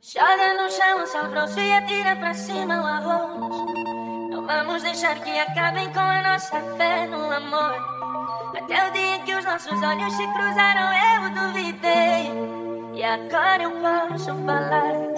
Joga no chão o sal grosso e atira pra cima o arroz. Não vamos deixar que acabem com a nossa fé no amor. Até o dia em que os nossos olhos se cruzaram eu duvidei. E agora eu posso falar.